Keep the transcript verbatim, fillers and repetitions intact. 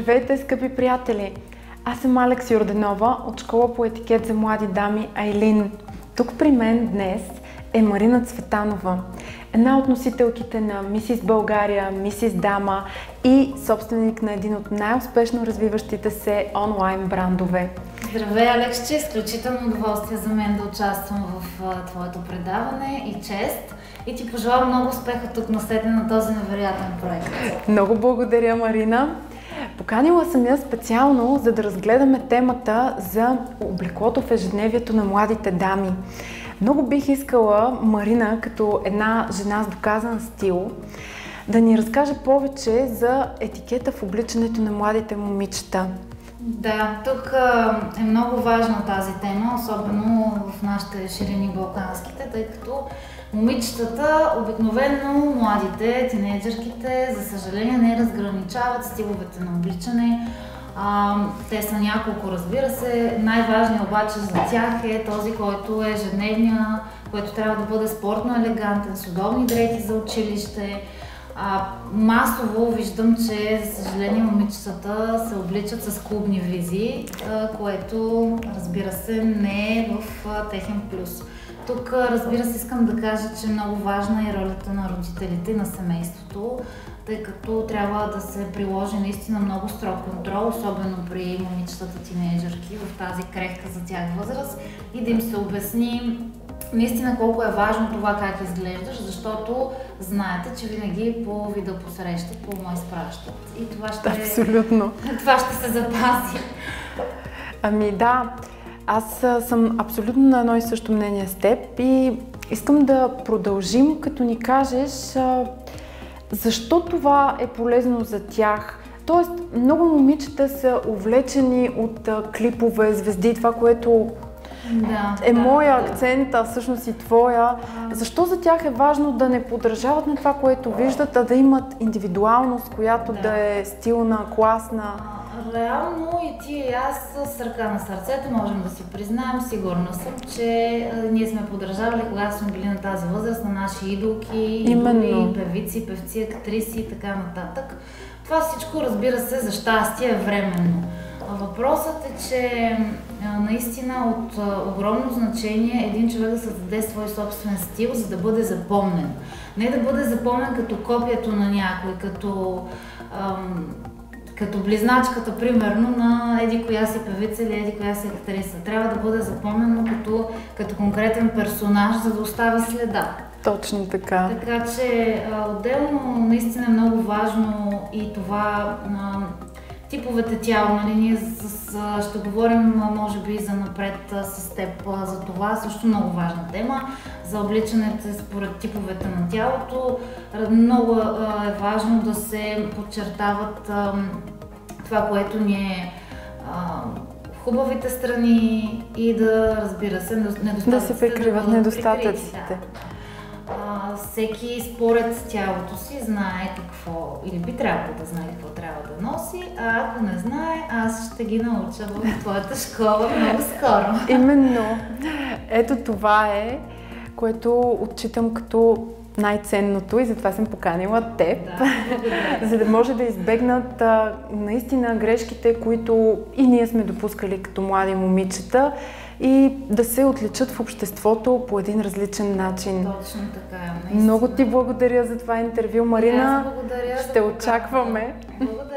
Здравейте, скъпи приятели! Аз съм Алекс Йорданова от школа по етикет за млади дами Айлин. Тук при мен днес е Марина Цветанова, една от носителките на Мисис България, Мисис Дама и собственик на един от най-успешно развиващите се онлайн брандове. Здравей, Алекс, изключително удоволствие за мен да участвам в а, твоето предаване и чест. И ти пожелавам много успеха тук насетне на този невероятен проект. Много благодаря, Марина. Поканила съм я специално, за да разгледаме темата за облеклото в ежедневието на младите дами. Много бих искала Марина, като една жена с доказан стил, да ни разкаже повече за етикета в обличането на младите момичета. Да, тук е много важна тази тема, особено в нашите ширини балканските, тъй като момичетата, обикновено младите, тинейджърките, за съжаление не разграничават стиловете на обличане. А, те са няколко, разбира се. Най-важният обаче за тях е този, който е ежедневния, който трябва да бъде спортно елегантен, с удобни дрехи за училище. А, масово виждам, че, за съжаление, момичетата се обличат с клубни визии, а, което, разбира се, не е в а, техен плюс. Тук, разбира се, искам да кажа, че много важна е ролята на родителите и на семейството, тъй като трябва да се приложи наистина много строг контрол, особено при момичетата тинейджърки в тази крехка за тях възраст, и да им се обясни наистина колко е важно това как изглеждаш, защото знаете, че винаги по вида посрещат, по ума изпращат. И това ще, Абсолютно. това ще се запази. Ами да, аз съм абсолютно на едно и също мнение с теб и искам да продължим, като ни кажеш а, защо това е полезно за тях. Тоест, много момичета са увлечени от а, клипове, звезди, това, което Да, е да, моя да. акцент, а всъщност и твоя. Защо за тях е важно да не подражават на това, което виждат, а да имат индивидуалност, която да, да е стилна, класна? Реално и ти и аз с ръка на сърцето можем да си признаем, сигурна съм, че а, ние сме подражавали, когато сме били на тази възраст, на наши идолки, идоли, певици, певци, актриси и така нататък. Това всичко, разбира се, за щастие е временно. Въпросът е, че а, наистина от а, огромно значение един човек да създаде свой собствен стил, за да бъде запомнен. Не да бъде запомнен като копието на някой, като ам, като близначката, примерно, на еди коя си певица или еди коя си актриса. Трябва да бъде запомнено като, като конкретен персонаж, за да остави следа. Точно така. Така че отделно наистина е много важно и това а, типовете тяло, нали, ние с, с, ще говорим може би за напред с теб за това, също много важна тема, за обличането според типовете на тялото. Много а, е важно да се подчертават а, това, което ни е а, хубавите страни и да, разбира се, недостатъците. Да се прикриват да недостатъците. Да. А, всеки според тялото си знае какво, или би трябвало да знае какво трябва да носи, а ако не знае, аз ще ги науча в твоята школа много скоро. Именно. Ето това е, което отчитам като най-ценното и затова съм поканила теб, да, за да може да избегнат а, наистина грешките, които и ние сме допускали като млади момичета, и да се отличат в обществото по един различен начин. Точно така. Наистина. Много ти благодаря за това интервю, Марина. Аз благодаря. Ще очакваме. Благодаря.